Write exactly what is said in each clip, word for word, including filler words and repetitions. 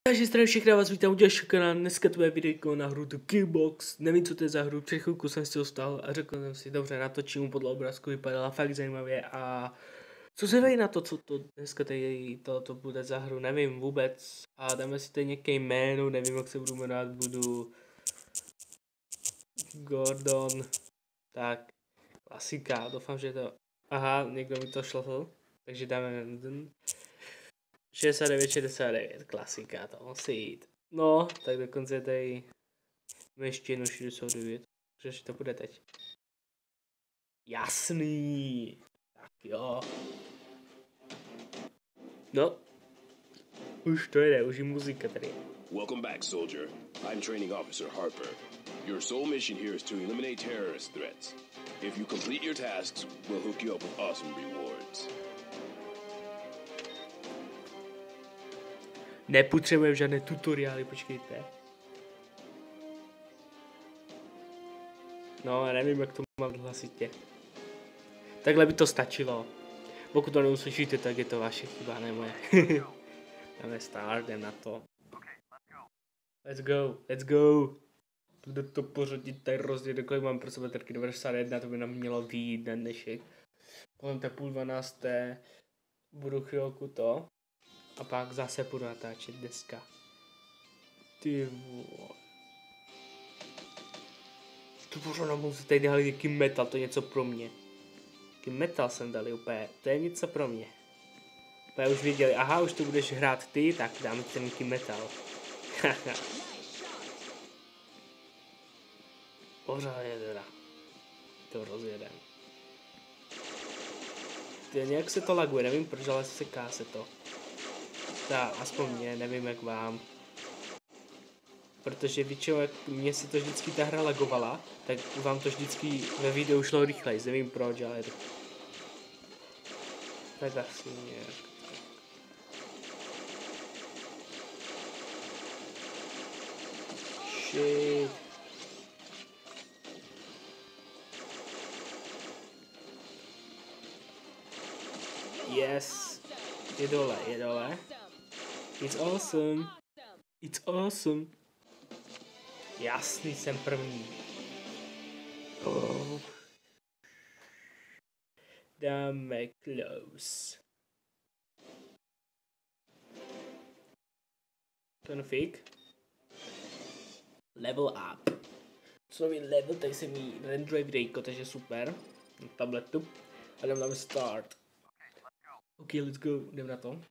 Takže zdravím všechny, vás vítám u dalšího kanálu. Dneska tvoje videjko na hru The Killbox. Nevím, co to je za hru, před chvilku jsem si to stal a řekl jsem si, dobře, natočím, podle obrázku vypadala fakt zajímavě a co se ví na to, co to dneska tady to, to bude za hru, nevím vůbec. A dáme si tady nějaké jméno, nevím, jak se budu jmenovat, budu Gordon, tak klasika, doufám, že to, aha, někdo mi to šlo, takže dáme šedesát devět šedesát devět, klasika, to musí jít. No, tak dokonce je tady ještě jednou šedesát devět, že to bude teď. Jasný, tak jo. No, už to jde, už je muzika tady. Welcome back, soldier. I'm Training Officer Harper. Your sole mission here is to eliminate terrorist threats. If you complete your tasks, we'll hook you up with awesome rewards. Nepotřebujeme žádné tutoriály, počkejte. No, já nevím, jak to mám hlasitě. Takhle by to stačilo. Pokud to neuslyšíte, tak je to vaše chyba, ne moje. Dáme start, jdem na to. Let's go, let's go. Bude to pořadit tady rozdělit, kolik mám pro sebe terky devadesát jedna, to by nám mělo vyjít na dnešek. Potom to půl dvanácté, budu chvilku to. A pak zase budu natáčet dneska. Ty vole. To pořád musím tady dali nějaký metal, to je něco pro mě. Jaký metal jsem dali úplně, to je něco pro mě. Úplně už věděli, aha, už to budeš hrát ty, tak dáme ten nějaký metal. Haha. Pořád je teda. To rozjedem. Ty, nějak se to laguje, nevím proč, ale seká se to. Tak, aspoň mě, nevím jak vám. Protože většinou, jak mě si to vždycky ta hra lagovala, tak vám to vždycky ve videu šlo rychleji, nevím proč, ale tak, tak asi nějak. Shit. Yes. Je dole, je dole. It's awesome. It's awesome. Jasný, jsem první. Oh. Dáme close. Config. Level up. Co mi level, tady se mi rendruje videjko, takže super. Na tabletu. A jdem na start. OK, let's go, jdem na to.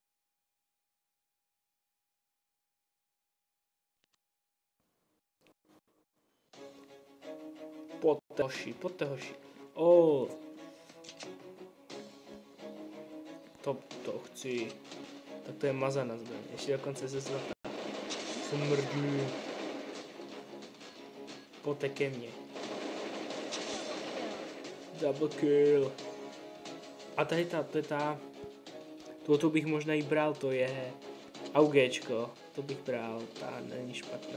Pojďte hoši, pojďte hoši. Oh. To, to chci. Tak to je mazana zbraň, ještě dokonce ze zlata. Smrdí. Pojďte ke mně. Double kill. A tady ta, to je ta. Toto bych možná i bral, to je AUGčko. To bych bral, ta není špatná.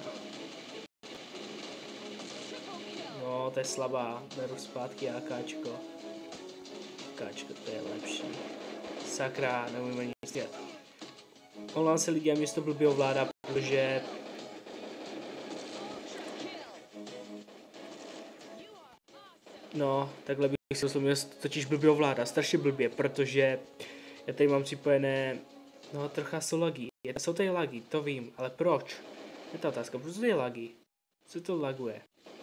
No, to je slabá, beru zpátky AKčko. AKčko, to je lepší. Sakra, neumím ani nic dělat. Omlouvám se lidi, a mě to blbě ovládá, protože... No, takhle bych si myslel, mě to totiž blbě ovládá, strašně blbě, protože... Já tady mám připojené... No, trocha jsou lagy. Jsou tady lagy, to vím, ale proč? Je ta otázka, proč jsou tady lagy? Co to laguje?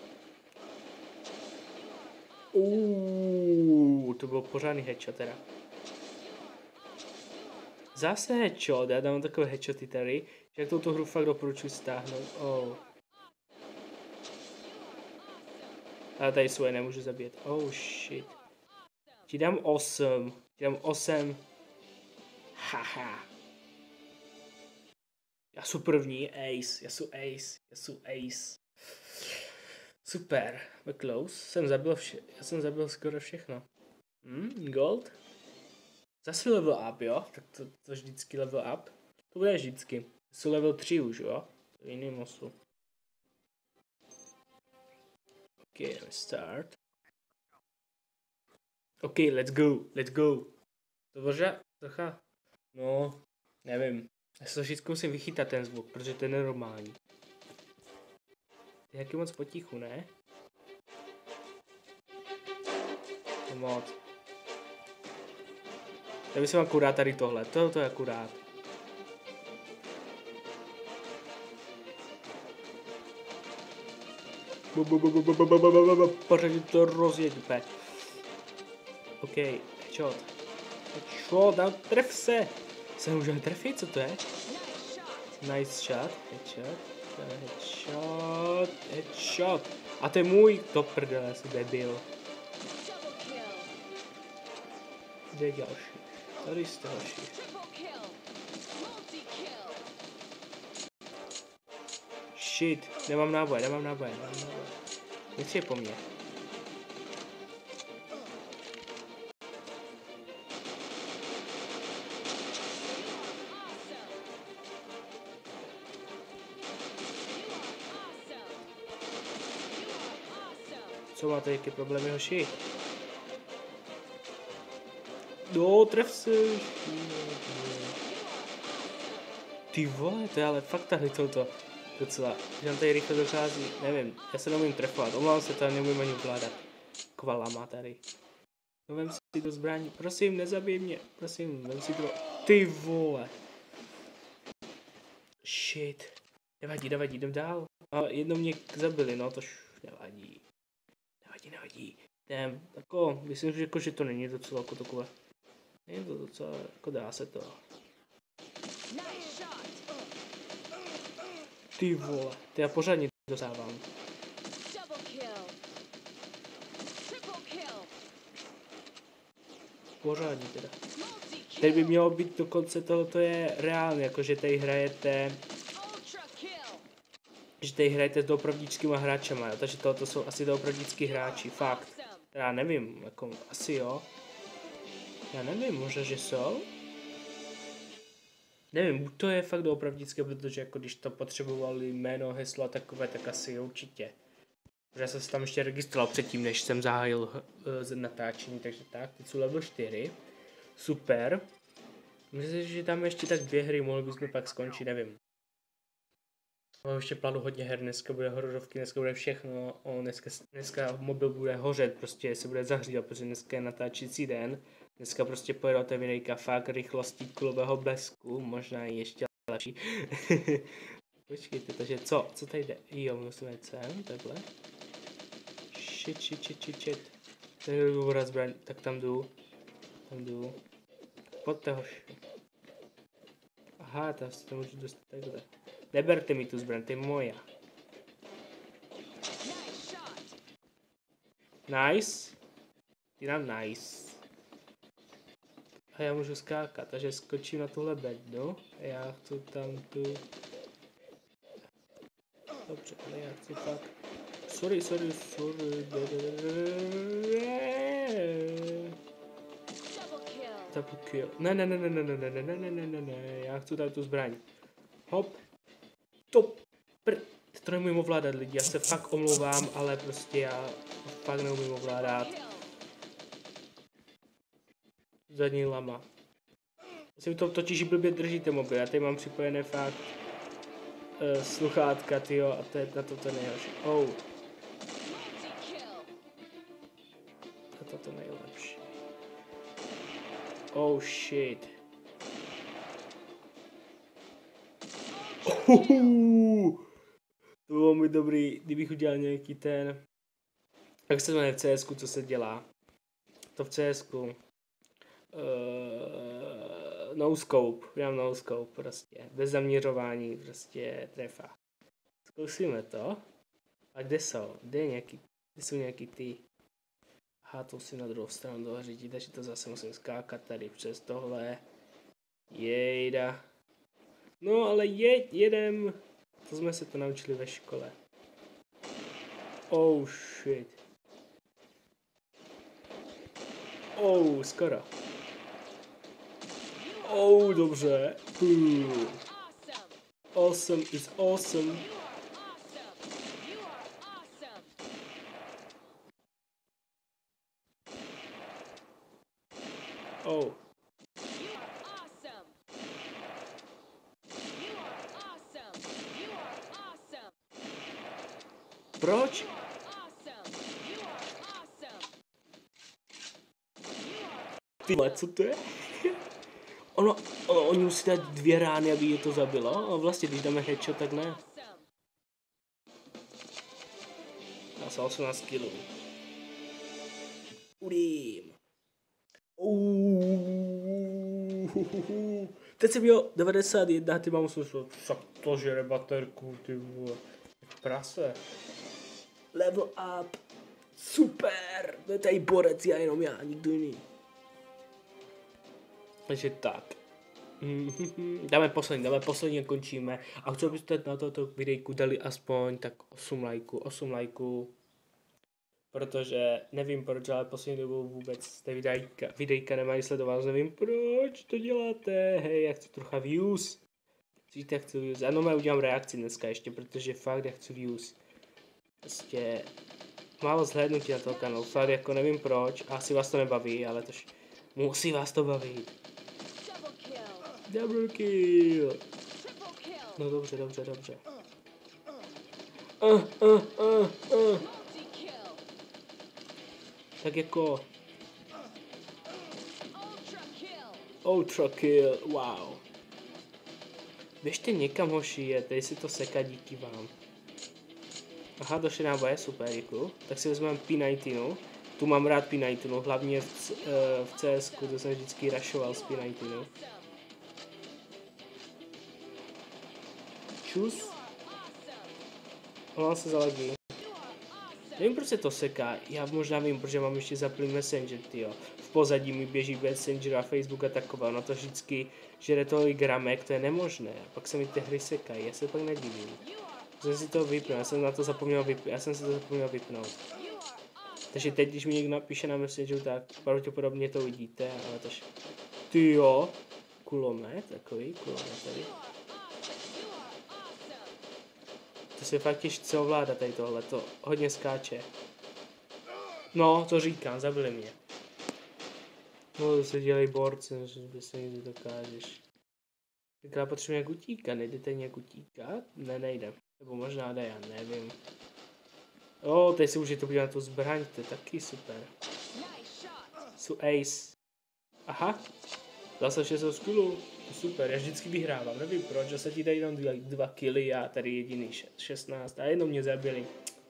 Uuuu, to byl pořádný headshot teda. Zase headshot, já dám takové headshoty tady, že jak touto hru fakt doporučuji stáhnout. Oh. Ale tady svoje nemůžu zabít. Oh shit. Ti dám osm. Ti dám osm. Haha. Já jsem první, ace, já jsem ace, já jsem ace. Super, we're close. Jsem zabil vše, já jsem zabil skoro všechno. Hmm, gold. Zase level up, jo? Tak to, to vždycky level up. To bude vždycky. Jsou level tři už, jo? To je jiný mosu. Ok, let's start. Ok, let's go, let's go. To bože, trocha. No, nevím. Já se to vždycky musím vychytat ten zvuk, protože to je nenormální. Je jaký moc potichu, ne? To moc. Já myslím akurát tady tohle, to, to je akurát. Pořádně to rozjeď úplně. OK, headshot. Headshot, dám, tref se. Se můžeme trefit, co to je? Nice shot, headshot, headshot, headshot. A to je můj, to prdele, jsem debil. Kde je další? Tady jste další. Shit, nemám náboje, nemám náboje, nemám náboje. Něco je po mně. Co máte, jaké problémy, hoši? No, tref se. Ty vole, to je ale fakt tady toto. Docela, že nám tady rychle dochází, nevím, já se neumím trefovat, omlám se to, neumím ani ovládat. Kvalama tady. No vem si to zbraní, prosím, nezabij mě, prosím, vem si to. Ty vole. Shit. Nevadí, nevadí, jdem dál. A jedno mě zabili, no tož nevadí. Nevadí, nevadí. Jdem, tako, myslím, že, jako, že to není docela jako takové. Není to docela, jako dá se to. Ty vole, ty já pořádně dosávám. Pořádně teda. Tady by mělo být dokonce tohoto je reálně, jakože tady hrajete, že tady hrajete s doopravdickýma hráčema, jo? Takže tohoto jsou asi doopravdický hráči, fakt. Já nevím, jako asi jo. Já nevím, možná, že jsou. Nevím, buď to je fakt doopravdické, protože jako když to potřebovali jméno, heslo a takové, tak asi určitě. Protože já jsem se tam ještě registroval předtím, než jsem zahájil uh, natáčení, takže tak, teď jsou level čtyři. Super. Myslím, že tam ještě tak dvě hry, mohli bychom pak skončit, nevím. Mám ještě plánu hodně her, dneska bude hororovky, dneska bude všechno, o, dneska, dneska mobil bude hořet, prostě se bude zahřívat, protože dneska je natáčící den. Dneska prostě pojedu otevřenejka fakt rychlostí kulového blesku, možná i ještě lepší. Počkejte, takže co, co tady jde? Jo, musíme jít sem, takhle. Shit, shit, shit, shit, shit. Tady jdu vraz zbraň, tak tam jdu. Tam jdu. Pojďte hoši. Aha, tam se to můžu dostat takhle. Neberte mi tu zbraň, to je moja. Nice. Ty nám nice. A já můžu skákat, takže skočím na tuhle bednu. Já chci tam tu... Dobře, ale já chci tak... Sorry, sorry, sorry. Double kill. Ne, ne, ne, ne, ne, ne, ne, ne, ne, ne, ne, ne, ne, já chci tady tu zbraň. Hop. Top. Pr... To neumím ovládat lidi, já se fakt omlouvám, ale prostě já fakt neumím ovládat. Zadní lama. Si to totiž blbě držíte mobil, já tady mám připojené fakt uh, sluchátka, tyjo, a to je na to to nejhorší. Oh. A to to nejlepší. Oh shit. Uhuhu. To bylo mi dobrý, kdybych udělal nějaký ten, jak se jmenuje v C S ku, co se dělá. To v C S ku. Uh, no scope, udělám no scope prostě, bez zaměřování, prostě trefa. Zkusíme to. A kde jsou? Kde, je nějaký, kde jsou nějaký ty? Aha, to si na druhou stranu dořídit, takže to zase musím skákat tady přes tohle. Jejda. No ale jeď, jedem. To jsme se to naučili ve škole. Oh shit. Oh, skoro. Oh, dobře. Uh. Awesome is awesome. Oh. Proč? Tyhle, co to je? Ono, ono, oni musí dát dvě rány, aby je to zabilo. A vlastně, když dáme headshot, tak ne. Já jsem osmnáct kilů. Udím. Teď jsem měl devadesát jedna, ty mám smysl. Však to žere baterku, ty vole. Prase. Level up. Super. To je tady borec, já jenom já, nikdo jiný. Takže tak. Dáme poslední, dáme poslední a končíme. A co byste na toto videjku dali aspoň tak osm lajků, osm lajků. Protože nevím proč, ale poslední dobou vůbec ty videjka, videjka nemají sledovat, nevím proč to děláte, hej, já chci trocha views. Víte, já chci views, ano, já udělám reakci dneska ještě, protože fakt já chci views. Prostě málo zhlédnutí na toho kanálu, fakt jako nevím proč, asi vás to nebaví, ale tož musí vás to bavit. Double kill. No dobře, dobře, dobře. Uh, uh, uh, uh. Tak jako... Ultra kill, wow. Běžte někam, hoši, je, tady si to seká díky vám. Aha, došli náboje, super, děkuju. Tak si vezmeme P devatenáct. Tu mám rád P devatenáct, hlavně v, uh, v C S ku, to jsem vždycky rushoval s P devatenáct. Čus. Ona se zaladí. Nevím, proč se to seká, já možná vím, protože mám ještě zaplý Messenger, tyjo. V pozadí mi běží Messenger a Facebook a taková, no to vždycky žere tolik gramek, to je nemožné. A pak se mi ty hry sekají, já se pak nedivím. Jsem si to vypnul, já jsem na to zapomněl vypnout, já jsem si to zapomněl vypnout. Takže teď, když mi někdo napíše na Messengeru, tak pravděpodobně to uvidíte, ale tož... Tyjo, kulomet, takový kulomet tady. To se fakt těžce ovládá tady tohle, to hodně skáče. No, to říkám, zabili mě. No, to se dělají borci, že se někdy dokážeš. Tak já potřebuji nějak utíkat, nejde tady nějak utíkat? Ne, nejde. Nebo možná jde, já nevím. O, teď si můžete podívat na tu zbraň, to je taky super. Jsou ace. Aha, zase šest skillů. Super, já vždycky vyhrávám, nevím proč, že se ti dají jenom dva, dva killy a tady jediný šestnáct a jenom mě zabili.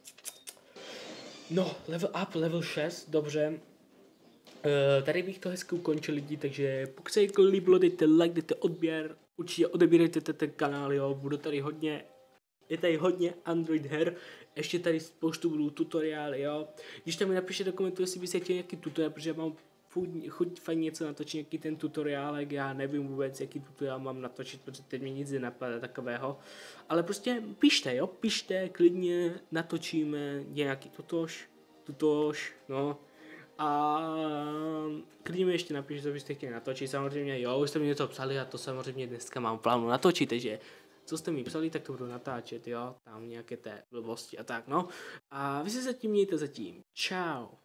No, level up, level šest, dobře. Uh, tady bych to hezky ukončil lidi, takže pokud se jako líbilo, dejte like, dejte odběr, určitě odebírejte ten kanál, jo, budu tady hodně, je tady hodně Android her, ještě tady spoustu budou tutoriály, jo. Když tam mi napíšte do komentu, jestli byste chtěli nějaký tutoriál, protože já mám chuť fajn něco natočit, nějaký ten tutoriálek, já nevím vůbec, jaký tutoriál mám natočit, protože teď mi nic nenapadá takového, ale prostě pište, jo, pište, klidně natočíme nějaký tutoš, tutoš, no, a klidně mi ještě napište, co byste chtěli natočit, samozřejmě, jo, už jste mi něco psali a to samozřejmě dneska mám plánu natočit, takže co jste mi psali, tak to budu natáčet, jo, tam nějaké té blbosti a tak, no, a vy se zatím mějte zatím, čau.